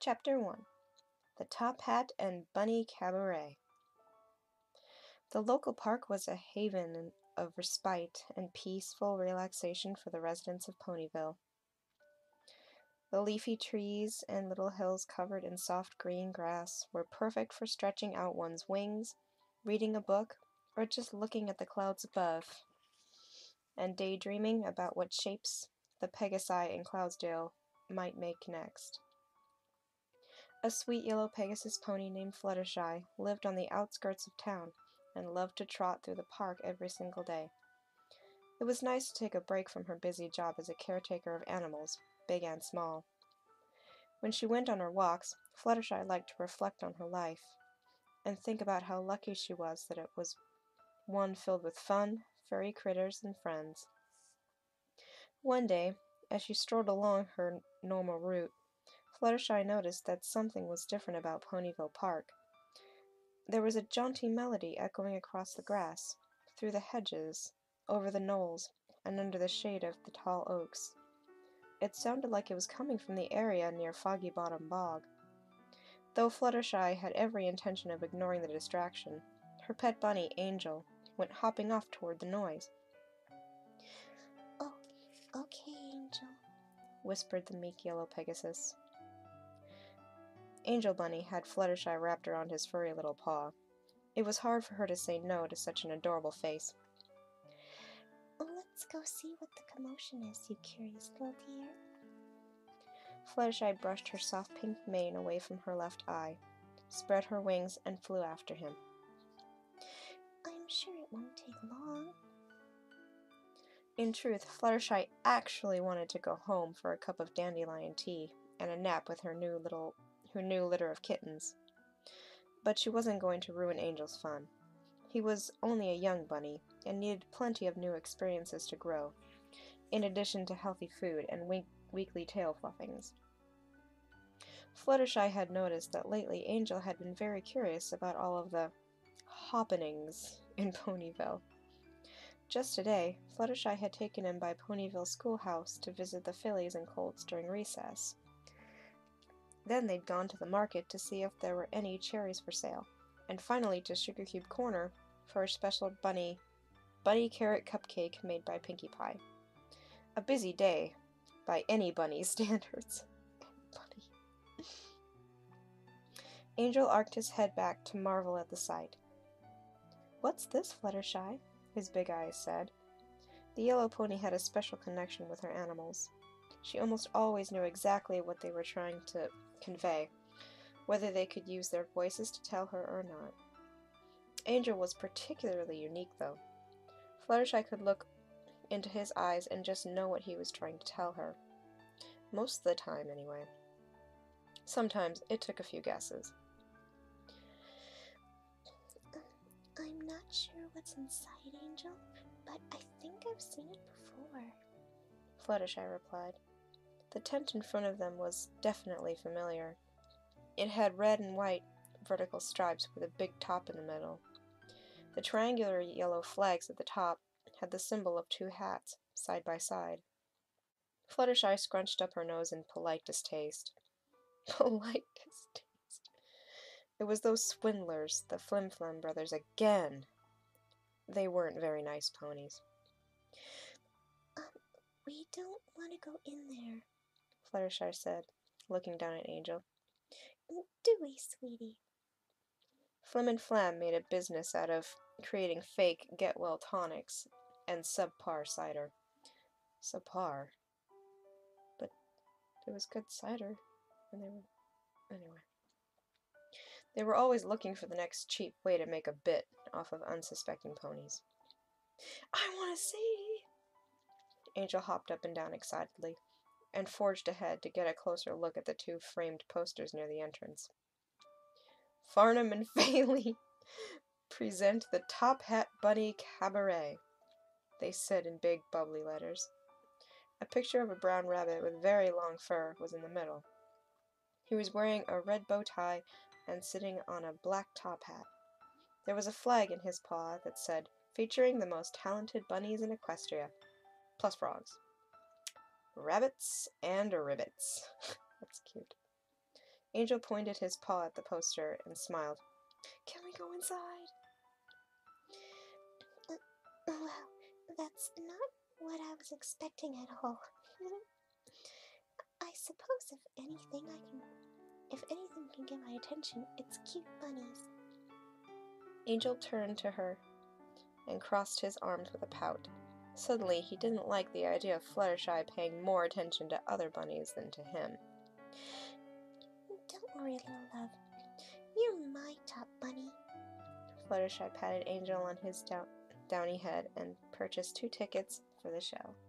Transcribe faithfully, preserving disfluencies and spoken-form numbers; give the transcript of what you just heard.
Chapter one. The Top Hat and Bunny Cabaret. The local park was a haven of respite and peaceful relaxation for the residents of Ponyville. The leafy trees and little hills covered in soft green grass were perfect for stretching out one's wings, reading a book, or just looking at the clouds above, and daydreaming about what shapes the Pegasi in Cloudsdale might make next. A sweet yellow Pegasus pony named Fluttershy lived on the outskirts of town and loved to trot through the park every single day. It was nice to take a break from her busy job as a caretaker of animals, big and small. When she went on her walks, Fluttershy liked to reflect on her life and think about how lucky she was that it was one filled with fun, furry critters, and friends. One day, as she strolled along her normal route, Fluttershy noticed that something was different about Ponyville Park. There was a jaunty melody echoing across the grass, through the hedges, over the knolls, and under the shade of the tall oaks. It sounded like it was coming from the area near Foggy Bottom Bog. Though Fluttershy had every intention of ignoring the distraction, her pet bunny, Angel, went hopping off toward the noise. "Oh, okay, Angel," whispered the meek yellow Pegasus. Angel Bunny had Fluttershy wrapped around his furry little paw. It was hard for her to say no to such an adorable face. "Let's go see what the commotion is, you curious little dear." Fluttershy brushed her soft pink mane away from her left eye, spread her wings, and flew after him. "I'm sure it won't take long." In truth, Fluttershy actually wanted to go home for a cup of dandelion tea and a nap with her new little her new litter of kittens. But she wasn't going to ruin Angel's fun. He was only a young bunny and needed plenty of new experiences to grow, in addition to healthy food and week weekly tail fluffings. Fluttershy had noticed that lately Angel had been very curious about all of the happenings in Ponyville. Just today, Fluttershy had taken him by Ponyville Schoolhouse to visit the fillies and colts during recess. Then they'd gone to the market to see if there were any cherries for sale, and finally to Sugar Cube Corner for a special bunny, bunny carrot cupcake made by Pinkie Pie. A busy day, by any bunny's standards. Bunny. Angel arched his head back to marvel at the sight. "What's this, Fluttershy?" his big eyes said. The yellow pony had a special connection with her animals. She almost always knew exactly what they were trying to convey, whether they could use their voices to tell her or not. Angel was particularly unique, though. Fluttershy could look into his eyes and just know what he was trying to tell her. Most of the time, anyway. Sometimes it took a few guesses. "I'm not sure what's inside, Angel, but I think I've seen it before," Fluttershy replied. The tent in front of them was definitely familiar. It had red and white vertical stripes with a big top in the middle. The triangular yellow flags at the top had the symbol of two hats, side by side. Fluttershy scrunched up her nose in polite distaste. Polite distaste. It was those swindlers, the Flim Flam brothers, again. They weren't very nice ponies. Um, we don't want to go in there," Fluttershy said, looking down at Angel. "Do we, sweetie?" Flim and Flam made a business out of creating fake get-well tonics and subpar cider. Subpar. But it was good cider, and they were... Anyway. They were always looking for the next cheap way to make a bit off of unsuspecting ponies. "I want to see!" Angel hopped up and down excitedly, and forged ahead to get a closer look at the two framed posters near the entrance. "Farnham and Faley present the Top Hat Bunny Cabaret," they said in big, bubbly letters. A picture of a brown rabbit with very long fur was in the middle. He was wearing a red bow tie and sitting on a black top hat. There was a flag in his paw that said, "Featuring the most talented bunnies in Equestria," plus frogs. Rabbits and ribbits. That's cute. Angel pointed his paw at the poster and smiled. Can we go inside? Uh, well, that's not what I was expecting at all. I suppose if anything I can, if anything can get my attention, it's cute bunnies. Angel turned to her and crossed his arms with a pout. Suddenly, he didn't like the idea of Fluttershy paying more attention to other bunnies than to him. Don't worry, little love. You're my top bunny. Fluttershy patted Angel on his down downy head and purchased two tickets for the show.